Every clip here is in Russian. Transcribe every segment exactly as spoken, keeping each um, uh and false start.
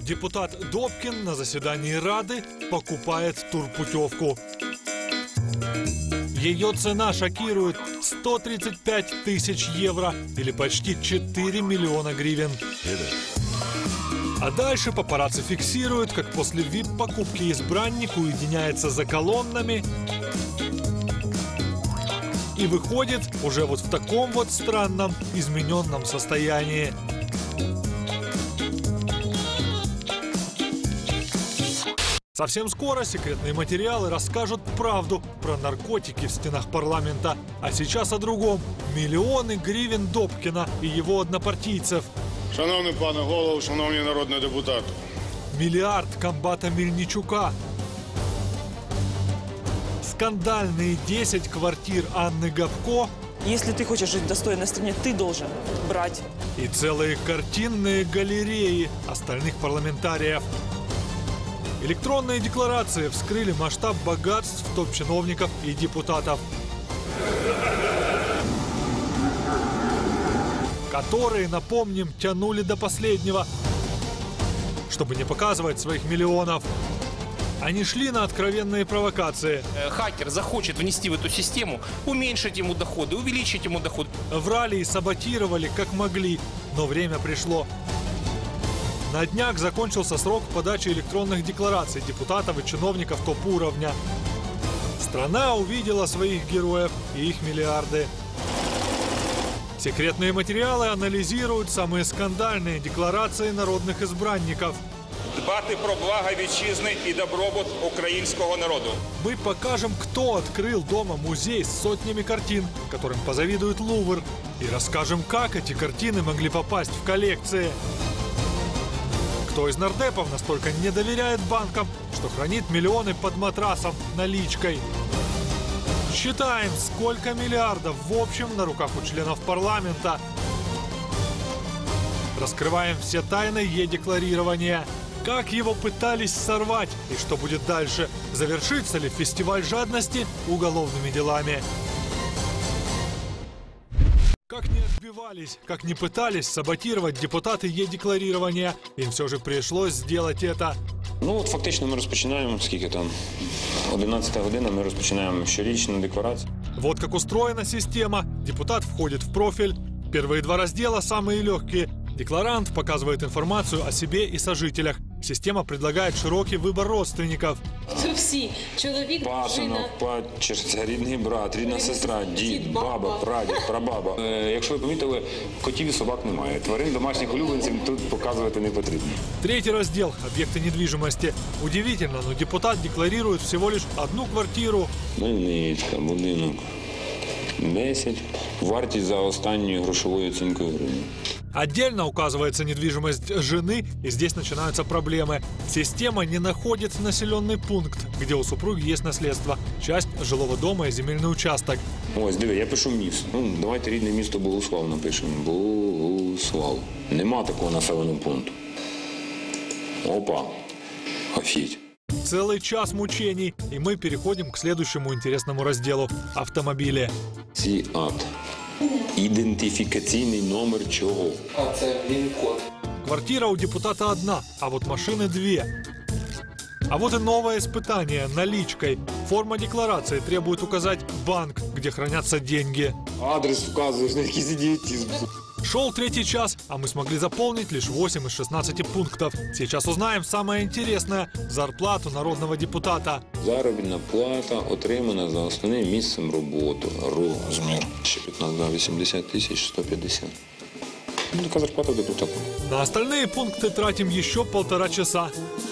Депутат Добкин на заседании Рады покупает турпутевку. Ее цена шокирует – сто тридцать пять тысяч евро или почти четыре миллиона гривен. А дальше папарацци фиксируют, как после вип-покупки избранник уединяется за колоннами и выходит уже вот в таком вот странном, измененном состоянии. Совсем скоро секретные материалы расскажут правду про наркотики в стенах парламента. А сейчас о другом. Миллионы гривен Добкина и его однопартийцев. Шановний пане голово, шановні народні депутати. Миллиард комбата Мельничука. Скандальные десять квартир Анны Гопко. Если ты хочешь жить в достойной стране, ты должен брать. И целые картинные галереи остальных парламентариев. Электронные декларации вскрыли масштаб богатств топ-чиновников и депутатов, которые, напомним, тянули до последнего, чтобы не показывать своих миллионов. Они шли на откровенные провокации. Хакер захочет внести в эту систему, уменьшить ему доходы, увеличить ему доход. Врали и саботировали, как могли, но время пришло. На днях закончился срок подачи электронных деклараций депутатов и чиновников топ-уровня. Страна увидела своих героев и их миллиарды. Секретные материалы анализируют самые скандальные декларации народных избранников. Дбати про благо вітчизни і добробут українського народу. Мы покажем, кто открыл дома музей с сотнями картин, которым позавидует Лувр. И расскажем, как эти картины могли попасть в коллекции. Кто из нардепов настолько не доверяет банкам, что хранит миллионы под матрасом наличкой. Считаем, сколько миллиардов в общем на руках у членов парламента. Раскрываем все тайны е-декларирования. Как его пытались сорвать и что будет дальше? Завершится ли фестиваль жадности уголовными делами? Как не отбивались, как не пытались саботировать депутаты е-декларирования, им все же пришлось сделать это. Ну от фактично ми розпочинаємо, скільки там, одинадцята година, ми розпочинаємо щорічну декларацію. Вот как устроена система. Депутат входит в профиль. Первые два раздела самые легкие. Декларант показывает информацию о себе и сожителях. Система предлагает широкий выбор родственников. Всі. Чоловік, Пасинок, падчерця, рідний брат, рідна сестра, дід, баба, прадід, прабаба. Е, якщо ви помітили, котів і собак немає. Тварин домашніх улюбленців тут показувати не потрібно. Третий раздел – объекты недвижимости. Удивительно, но депутат декларирует всего лишь одну квартиру. Мельничка, будинок. десять. Вартість за останньою грошовою оцінкою гривень. Отдельно указывается недвижимость жены, и здесь начинаются проблемы. Система не находит населенный пункт, где у супруги есть наследство, часть жилого дома и земельный участок. Ось, диви, я пишу місто. Ну, давайте рідне місто Богуслав напишемо. Богуслав. Нема такого населеного пункту. Опа. Офігеть. Целый час мучений, и мы переходим к следующему интересному разделу – автомобили. Сіат. Ідентифікаційний номер чого? А це він-код. Квартира у депутата одна, а вот машины две. А вот и новое испытание – наличкой. Форма декларации требует указать банк, где хранятся деньги. Адрес вказуєш, на якийсь ідіотизм. Шел третий час, а мы смогли заполнить лишь восемь из шестнадцати пунктов. Сейчас узнаем самое интересное – зарплату народного депутата. Заробітна плата отримана за основним місцем роботи. Розмір. Ще п'ятнадцять, вісімдесят тисяч сто п'ятдесят. Ну, така зарплата депутата. На остальные пункты тратим еще полтора часа.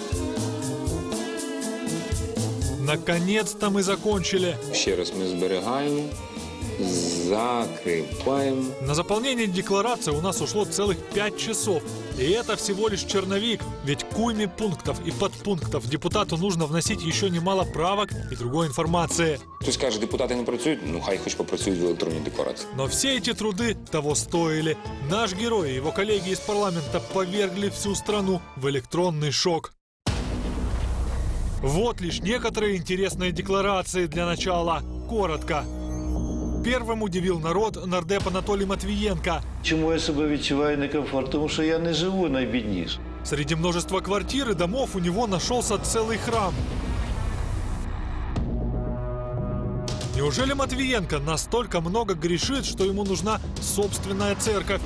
Наконец-то мы закончили. Ще раз ми зберігаємо, закріпаємо. На заполнение декларации у нас ушло целых пять часов. И это всего лишь черновик. Ведь к уйме пунктов и подпунктов депутату нужно вносить еще немало правок и другой информации. Хтось каже, депутати не працюють, ну хай хоч попрацюють в електронній декларації. Но все эти труды того стоили. Наш герой и его коллеги из парламента повергли всю страну в электронный шок. Вот лишь некоторые интересные декларации для начала. Коротко. Первым удивил народ нардеп Анатолій Матвієнко. Чому я себе відчуваю некомфортно? Тому що я не живу найбідніше. Среди множества квартир и домов у него нашелся целый храм. Неужели Матвиенко настолько много грешит, что ему нужна собственная церковь?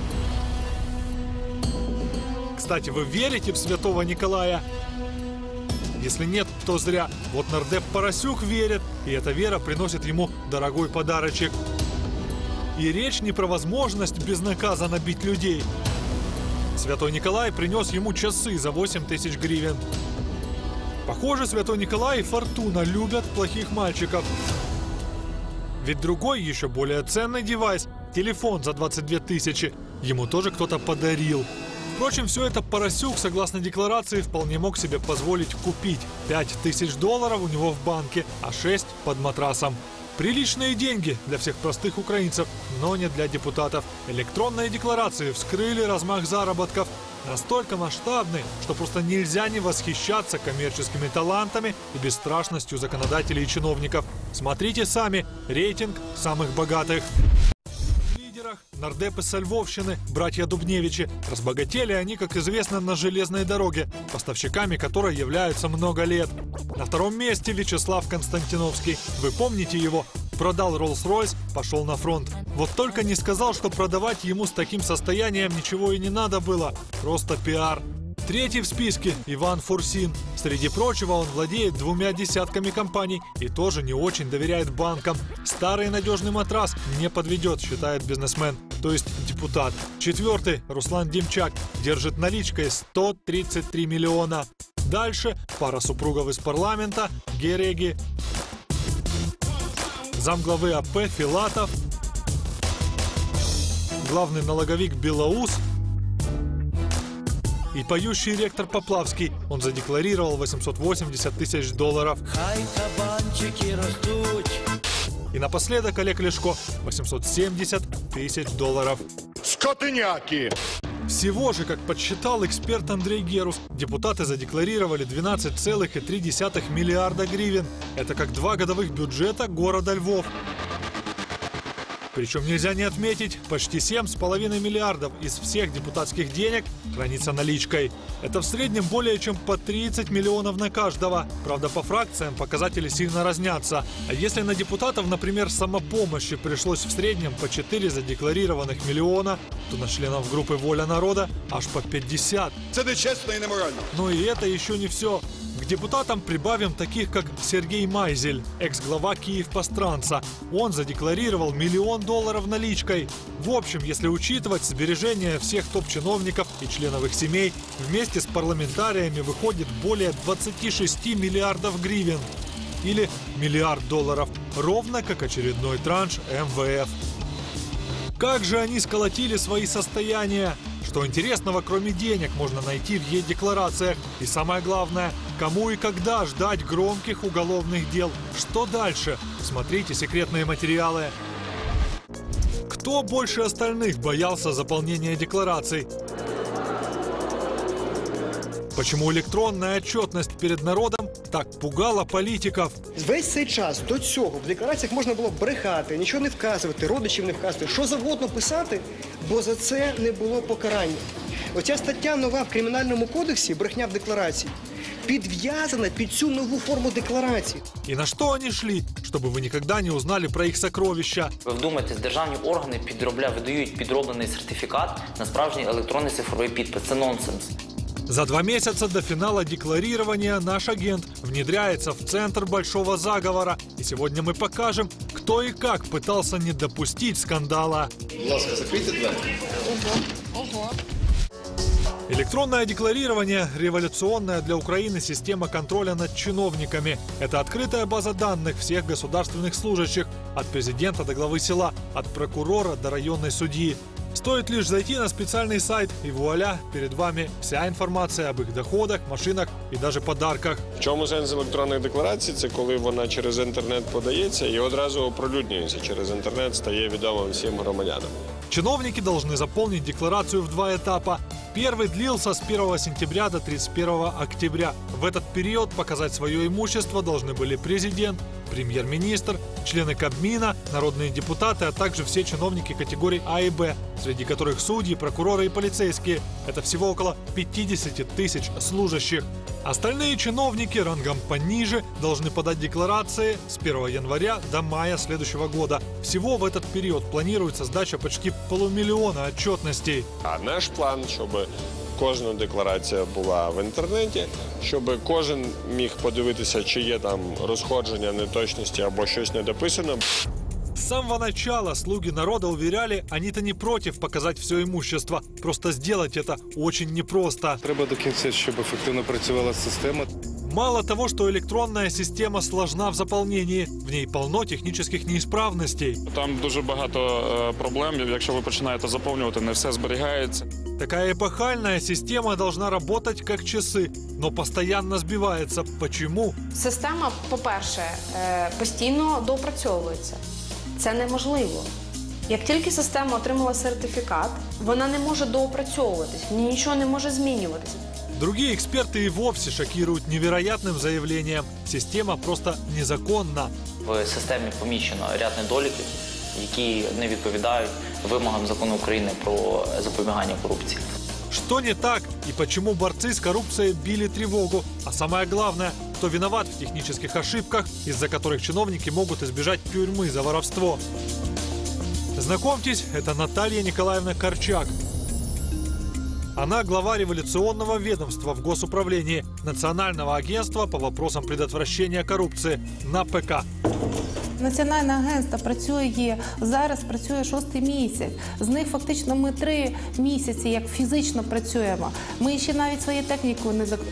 Кстати, вы верите в святого Николая? Если нет, то зря. Вот нардеп Парасюк верит, и эта вера приносит ему дорогой подарочек. И речь не про возможность безнаказанно бить людей. Святой Николай принес ему часы за восемь тысяч гривен. Похоже, Святой Николай и Фортуна любят плохих мальчиков. Ведь другой, еще более ценный девайс, телефон за двадцать две тысячи, ему тоже кто-то подарил. Впрочем, все это Парасюк, согласно декларации, вполне мог себе позволить купить. пять тысяч долларов у него в банке, а шесть под матрасом. Приличные деньги для всех простых украинцев, но не для депутатов. Электронные декларации вскрыли размах заработков. Настолько масштабный, что просто нельзя не восхищаться коммерческими талантами и бесстрашностью законодателей и чиновников. Смотрите сами рейтинг самых богатых. Нардепы со Львовщины, братья Дубневичи. Разбогатели они, как известно, на железной дороге, поставщиками которой являются много лет. На втором месте Вячеслав Константиновский. Вы помните его? Продал Роллс-Ройс, пошел на фронт. Вот только не сказал, что продавать ему с таким состоянием ничего и не надо было. Просто пиар. Третий в списке – Иван Фурсин. Среди прочего, он владеет двумя десятками компаний и тоже не очень доверяет банкам. Старый надежный матрас не подведет, считает бизнесмен, то есть депутат. Четвертый – Руслан Демчак. Держит наличкой сто тридцать три миллиона. Дальше пара супругов из парламента – Гереги. Замглавы АП Филатов. Главный налоговик Белоус. И поющий ректор Поплавский. Он задекларировал восемьсот восемьдесят тысяч долларов. Хай кабанчики растут. И напоследок Олег Ляшко. восемьсот семьдесят тысяч долларов. Скотыняки! Всего же, как подсчитал эксперт Андрей Герус, депутаты задекларировали двенадцать целых три десятых миллиарда гривен. Это как два годовых бюджета города Львов. Причем нельзя не отметить, почти семь с половиной миллиардов из всех депутатских денег хранится наличкой. Это в среднем более чем по тридцать миллионов на каждого. Правда, по фракциям показатели сильно разнятся. А если на депутатов, например, самопомощи пришлось в среднем по четыре задекларированных миллиона, то на членов группы «Воля народа» аж по пятьдесят. Это нечестно и неморально. Но и это еще не все. К депутатам прибавим таких, как Сергей Майзель, экс-глава Киевпостранца. Он задекларировал миллион долларов наличкой. В общем, если учитывать сбережения всех топ-чиновников и членов их семей, вместе с парламентариями выходит более двадцати шести миллиардов гривен. Или миллиард долларов, ровно как очередной транш эм вэ эф. Как же они сколотили свои состояния? Что интересного, кроме денег, можно найти в е-декларациях? И самое главное, кому и когда ждать громких уголовных дел? Что дальше? Смотрите секретные материалы. Кто больше остальных боялся заполнения деклараций? Почему электронная отчетность перед народом так пугала політиків? Весь цей час до цього в деклараціях можна було брехати, нічого не вказувати, родичів не вказувати, що завгодно писати, бо за це не було покарання. Оця стаття нова в Кримінальному кодексі, брехня в декларації, підв'язана під цю нову форму декларації. И на что они шли, чтобы вы никогда не узнали про их сокровища? Ви вдумайтесь, державні органи підробля видають підроблений сертифікат на справжній електронний цифровий підпис. Це нонсенс. За два месяца до финала декларирования наш агент внедряется в центр большого заговора. И сегодня мы покажем, кто и как пытался не допустить скандала. Будь ласка, закрийте двері. Ого, ого. Электронное декларирование – революционная для Украины система контроля над чиновниками. Это открытая база данных всех государственных служащих, от президента до главы села, от прокурора до районной судьи. Стоит лишь зайти на специальный сайт, и вуаля, перед вами вся информация об их доходах, машинах и даже подарках. В чому сенс електронних декларацій? Це коли вона через інтернет подається і одразу оприлюднюється. Через інтернет стає відомо всім громадянам. Чиновники должны заполнить декларацию в два этапа. Первый длился с первого сентября до тридцать первого октября. В этот период показать свое имущество должны были президент, премьер-министр, члены Кабмина, народные депутаты, а также все чиновники категорий А и Б, среди которых судьи, прокуроры и полицейские. Это всего около пятьдесят тысяч служащих. Остальные чиновники рангом пониже должны подать декларации с первого января до мая следующего года. Всего в этот период планируется сдача почти полумиллиона отчетностей. А наш план, щоб кожна декларація була в інтернеті, щоб кожен міг подивитися, чи є там розходження, неточності або щось не дописано. С самого начала слуги народа уверяли, они-то не против показать все имущество. Просто сделать это очень непросто. Треба до кінця, щоб ефективно працювала система. Мало того, что электронная система сложна в заполнении, в ней полно технических неисправностей. Там дуже багато проблем, якщо ви починаєте заповнювати, не все зберігається. Такая эпохальная система должна работать как часы, но постоянно сбивается. Почему? Система, по-перше, постійно доопрацьовується. Це неможливо. Як тільки система отримала сертифікат, вона не може доопрацьовуватись, в ній нічого не може змінюватися. Другие эксперты и вовсе шокируют невероятным заявлением. Система просто незаконна. В системі помічено ряд недоліків, які не відповідають вимогам закону України про запобігання корупції. Что не так и почему борцы с коррупцией били тревогу? А самое главное, кто виноват в технических ошибках, из-за которых чиновники могут избежать тюрьмы за воровство? Знакомьтесь, это Наталья Николаевна Корчак. Она глава революционного ведомства в Госуправлении, Национального агентства по вопросам предотвращения коррупции, НАПК. Національне агентство працює зараз, працює шостий місяць. З них фактично ми три місяці, як фізично працюємо. Ми ще навіть свою техніку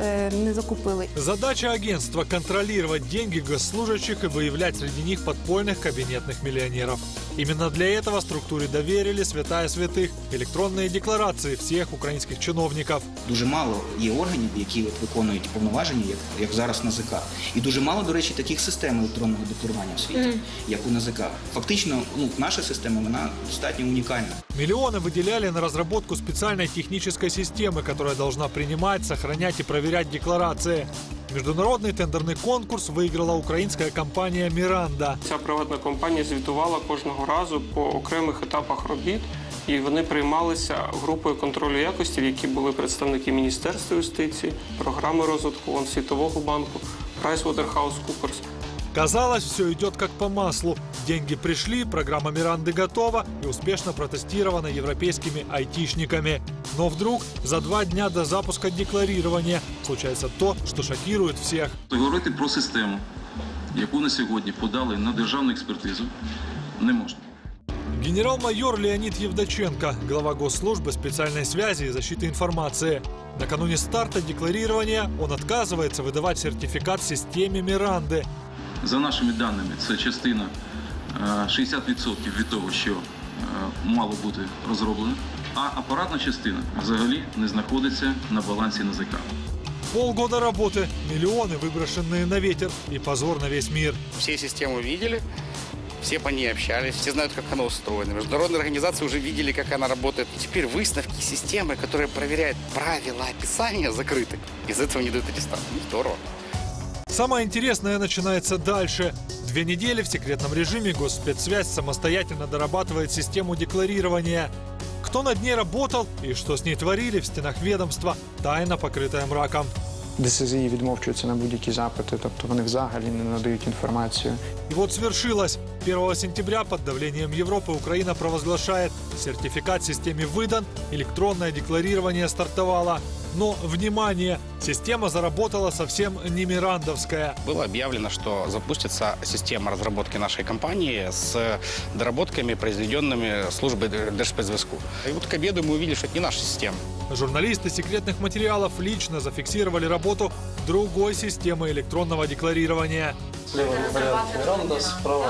не закупили. Задача агентства – контролировать деньги госслужащих и выявлять среди них подпольных кабинетных миллионеров. Именно для этого структуре доверили святая святых – електронні декларації всіх українських чиновників. Дуже мало є органів, які от виконують повноваження, як, як зараз НАЗК. І дуже мало, до речі, таких систем електронного декларування в світі, mm. як у НАЗК. Фактично, ну, наша система, вона достатньо унікальна. Миллионы выделяли на разработку специальной технической системы, которая должна принимать, сохранять и проверять декларации. Международный тендерный конкурс выиграла українська компанія «Міранда». Ця приватна компанія звітувала кожного разу по окремих етапах робіт, і вони приймалися групою контролю якості, в якій були представники Міністерства юстиції, програми розвитку Світового банку, PricewaterhouseCoopers. Казалось, все идет как по маслу. Деньги пришли, программа «Миранды» готова и успешно протестирована европейскими айтишниками. Но вдруг за два дня до запуска декларирования случается то, что шокирует всех. Говорити про систему, яку на сьогодні подали на державну експертизу, не можна. Генерал-майор Леонид Евдоченко, глава Госслужбы специальной связи и защиты информации. Накануне старта декларирования он отказывается выдавать сертификат системе «Миранды». За нашими даними, це частина шістдесят відсотків від того, що мало бути розроблено, а апаратна частина взагалі не знаходиться на балансі НАЗК. Полгода работы, миллионы, выброшенные на ветер, и позор на весь мир. Все систему видели, все по ней общались, все знают, как она устроена. Международные организации уже видели, как она работает. Теперь выставки системы, которые проверяют правила описания, закрыты. Из этого не дают аттестат. Здорово. Самое интересное начинается дальше. Две недели в секретном режиме Госспецсвязь самостоятельно дорабатывает систему декларирования. Кто над ней работал и что с ней творили в стенах ведомства, тайна, покрытая мраком. ДСЗІ відмовчуються на будь-які запити, тобто вони взагалі не надають інформацію. И вот свершилось. первого сентября под давлением Европы Украина провозглашает: сертификат системе выдан, электронное декларирование стартовало. Но, внимание, система заработала совсем не мирандовская. Было объявлено, что запустится система разработки нашей компании с доработками, произведенными службой Держспецзв'язку. И вот к обеду мы увидели, что это не наша система. Журналисты секретных материалов лично зафиксировали работу другой системы электронного декларирования. Слева вариант Миранда, справа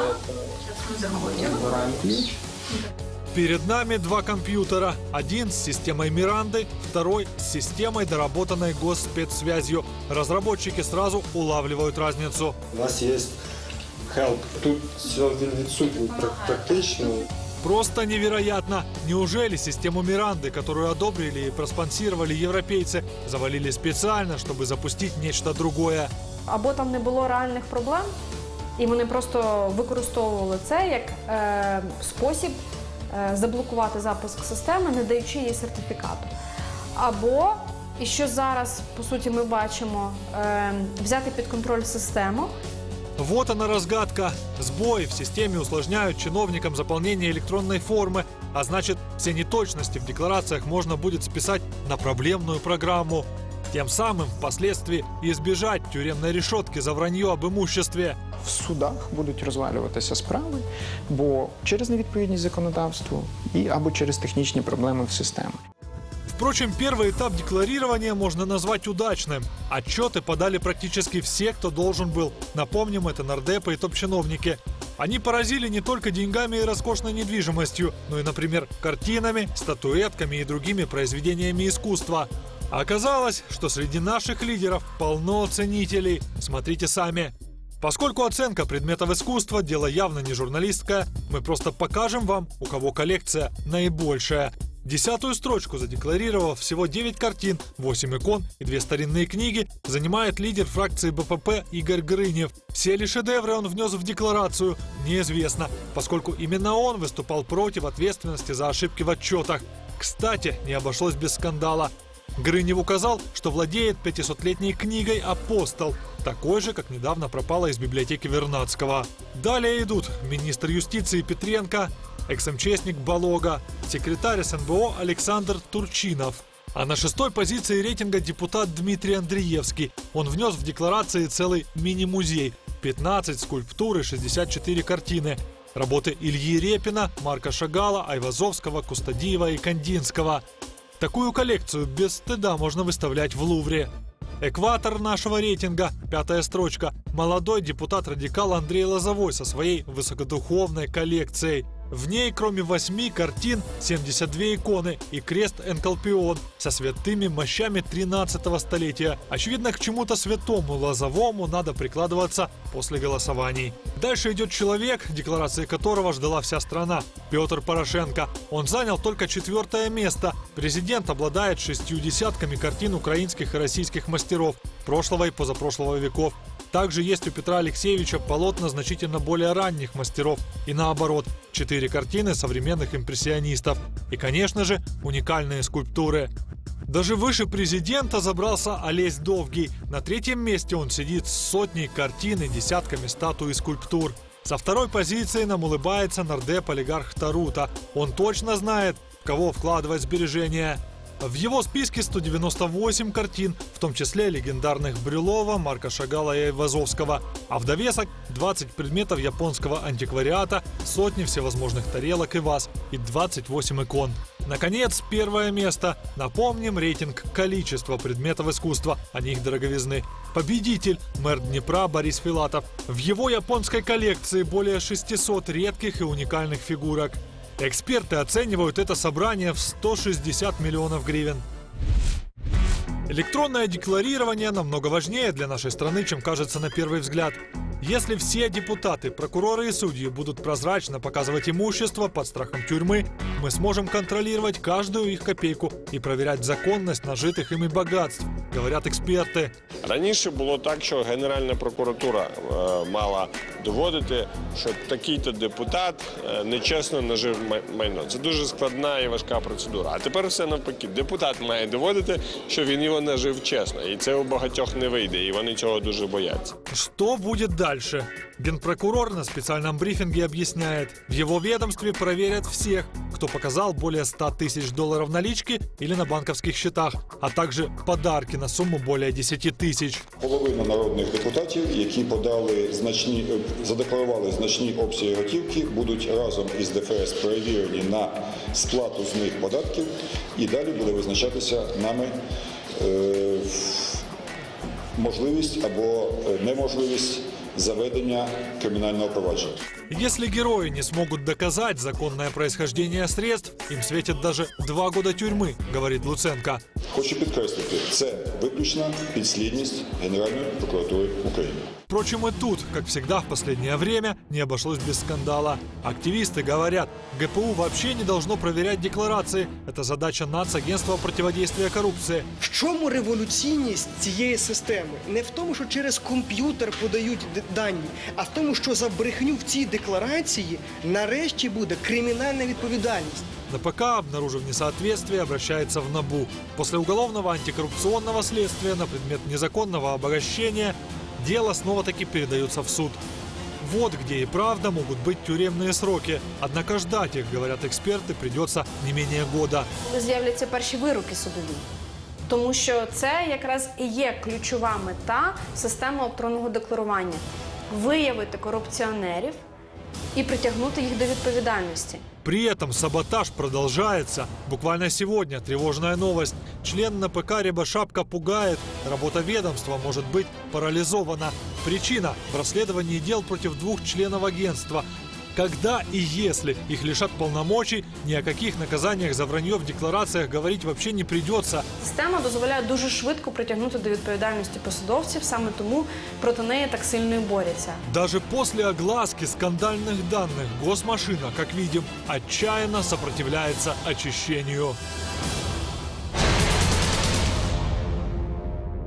это ключ. Перед нами два компьютера. Один с системой Миранды, второй с системой, доработанной Госспецсвязью. Разработчики сразу улавливают разницу. У нас есть help. Тут все відсутні практично. Просто невероятно. Неужели систему Миранды, которую одобрили и проспонсировали европейцы, завалили специально, чтобы запустить нечто другое? Або там не було реальних проблем, І вони просто використовували це як е, спосіб е, заблокувати запуск системи, не даючи їй сертифікату. Або, і що зараз, по суті, ми бачимо, е, взяти під контроль систему. Вот она разгадка. Сбои в системе усложняют чиновникам заполнение электронной формы, а значит, все неточности в декларациях можно будет списать на проблемную программу. Тем самым впоследствии избежать тюремной решетки за вранье об имуществе. В судах будуть розвалюватися справи, бо через невідповідність законодавству і або через технічні проблеми в системі. Впрочем, первый этап декларирования можно назвать удачным. Отчеты подали практически все, кто должен был. Напомним, это нардепы и топ-чиновники. Они поразили не только деньгами и роскошной недвижимостью, но и, например, картинами, статуэтками и другими произведениями искусства. А оказалось, что среди наших лидеров полно ценителей. Смотрите сами. Поскольку оценка предметов искусства – дело явно не журналистское, мы просто покажем вам, у кого коллекция наибольшая. Десятую строчку, задекларировав всего девять картин, восемь икон и две старинные книги, занимает лидер фракции Бэ Пэ Пэ Игорь Грынев. Все ли шедевры он внес в декларацию, неизвестно, поскольку именно он выступал против ответственности за ошибки в отчетах. Кстати, не обошлось без скандала. Грынев указал, что владеет пятисотлетней книгой «Апостол», такой же, как недавно пропала из библиотеки Вернадского. Далее идут министр юстиции Петренко, экс-эм че эсник Балога, секретарь эс эн бэ о Александр Турчинов. А на шестой позиции рейтинга депутат Дмитрий Андреевский. Он внес в декларации целый мини-музей. пятнадцать скульптур и шестьдесят четыре картины. Работы Ильи Репина, Марка Шагала, Айвазовского, Кустадиева и Кандинского. Такую коллекцию без стыда можно выставлять в Лувре. Экватор нашего рейтинга, пятая строчка. Молодой депутат-радикал Андрей Лозовой со своей высокодуховной коллекцией. В ней, кроме восьми картин, семьдесят две иконы и крест Энкалпион со святыми мощами тринадцатого столетия. Очевидно, к чему-то святому Лозовому надо прикладываться после голосований. Дальше идет человек, декларации которого ждала вся страна – Петр Порошенко. Он занял только четвертое место. Президент обладает шестью десятками картин украинских и российских мастеров прошлого и позапрошлого веков. Также есть у Петра Алексеевича полотна значительно более ранних мастеров. И наоборот, четыре картины современных импрессионистов. И, конечно же, уникальные скульптуры. Даже выше президента забрался Олесь Довгий. На третьем месте он сидит с сотней картин и десятками статуй и скульптур. Со второй позиции нам улыбается нардеп-олигарх Тарута. Он точно знает, в кого вкладывать сбережения. В его списке сто девяносто восемь картин, в том числе легендарных Брюлова, Марка Шагала и Айвазовского. А в довесок двадцать предметов японского антиквариата, сотни всевозможных тарелок и ваз и двадцать восемь икон. Наконец, первое место. Напомним рейтинг количества предметов искусства, а не их дороговизны. Победитель – мэр Днепра Борис Филатов. В его японской коллекции более шестисот редких и уникальных фигурок. Эксперты оценивают это собрание в сто шестьдесят миллионов гривен. Электронное декларирование намного важнее для нашей страны, чем кажется на первый взгляд. Если все депутаты, прокуроры и судьи будут прозрачно показывать имущество под страхом тюрьмы, мы сможем контролировать каждую их копейку и проверять законность нажитых ими богатств, говорят эксперты. Раніше було так, що Генеральна прокуратура е, мала доводити, що такий-то депутат е, нечесно нажив майно. Це дуже складна і важка процедура. А тепер все навпаки. Депутат має доводити, що він його нажив чесно. І це у багатьох не вийде, і вони цього дуже бояться. Что будет дальше? Генпрокурор на специальном брифинге объясняет, в его ведомстве проверят всех, кто показал более ста тысяч долларов налички или на банковских счетах, а также подарки на сумму более десяти тысяч. Половина народних депутатів, які подали значні, задекларували значні обсяги готівки, будуть разом із Де Еф Ес перевірені на сплату з них податків і далі буде визначатися нами е, можливість або неможливість заведення криминального провадження. Если герои не смогут доказать законное происхождение средств, им светит даже два года тюрьмы, говорит Луценко. Хочу підкреслити, це виключна підслідність Генеральної прокуратури України. Впрочем, и тут, как всегда в последнее время, не обошлось без скандала. Активисты говорят, ГПУ вообще не должно проверять декларации. Это задача Нацагентства противодействия коррупции. В чому революційність цієї системи? Не в тому, що через комп'ютер подають д- дані, а в тому, що за брехню в цій декларації нарешті буде кримінальна відповідальність. НПК, обнаружив несоответствие, обращается в НАБУ. После уголовного антикоррупционного следствия на предмет незаконного обогащения дело снова-таки передается в суд. Вот где и правда могут быть тюремные сроки. Однако ждать их, говорят эксперты, придется не менее года. З'являться перші вироки судові. Тому що це якраз і є ключова мета системи електронного декларування – виявити корупціонерів і притягнути їх до відповідальності. При этом саботаж продолжается. Буквально сегодня тревожная новость. Член НПК Рябошапка пугает. Работа ведомства может быть парализована. Причина – в расследовании дел против двух членов агентства. Когда и если их лишат полномочий, ни о каких наказаниях за вранье в деклараціях говорить вообще не придется. Система дозволяє дуже швидко притягнути до відповідальності посадовців, саме тому проти неї так сильно і борються. Даже после огласки скандальных данных госмашина, как видим, отчаянно сопротивляется очищению.